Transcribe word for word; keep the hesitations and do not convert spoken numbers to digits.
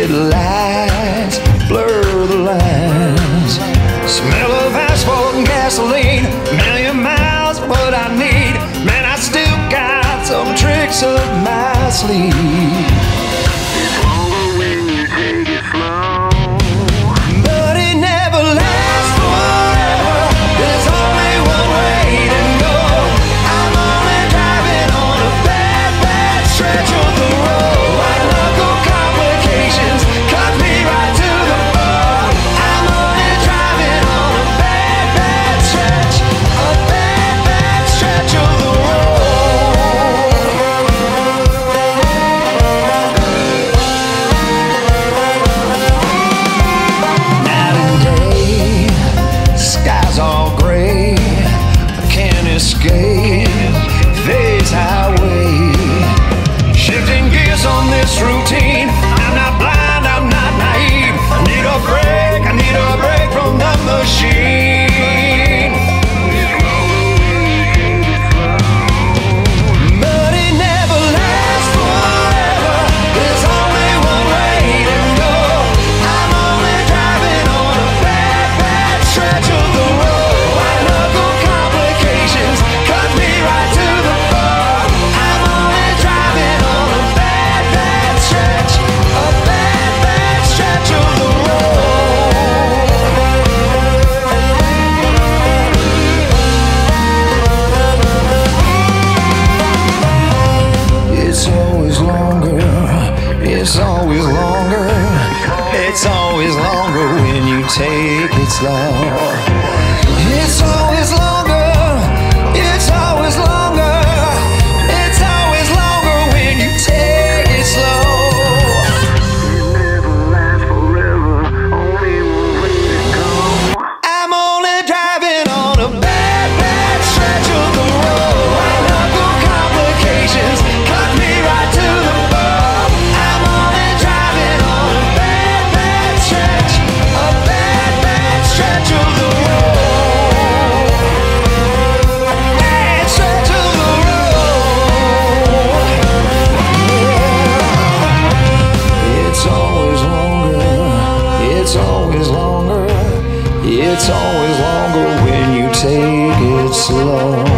Street lights blur the lines. Smell of asphalt and gasoline. Million miles, what I need. Man, I still got some tricks up my sleeve. It's longer when you take it slow. But it never lasts forever. There's only one way to go. I'm only driving on a bad, bad stretch of the road. White knuckle complications cut me right to the bone. I'm only driving on a bad, bad stretch, a bad, bad stretch of the Night and day, skies all gray. I can't escape this highway. Shifting gears on this routine. I'm not blind, I'm not naive. I need a break, I need a break from the machine. But it never lasts forever. There's only one way to go. I'm only driving on a bad, bad stretch of the road. White knuckle complications cut me right to the bone. I'm only driving on a bad, bad stretch, a bad, bad stretch of the It's always longer, it's always longer, it's always longer when you take it slow. It's always longer, it's always longer, it's always longer when you take it slow. It never lasts forever. Only one way to go. I'm only driving on a bad, bad stretch of the road. White knuckle complications cut me right to the bone. I'm only driving on a bad, bad stretch, a bad, bad stretch of the road. Bad stretch of the road. Yeah. It's always longer, it's always longer, it's always longer when you take it slow.